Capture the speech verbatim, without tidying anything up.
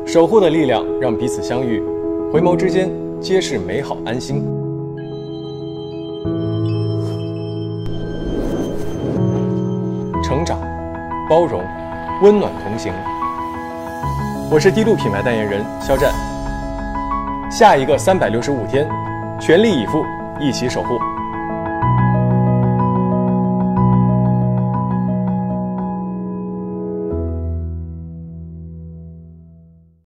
守护的力量让彼此相遇，回眸之间皆是美好安心。成长、包容、温暖同行。我是滴露品牌代言人肖战。下一个三百六十五天，全力以赴，一起守护。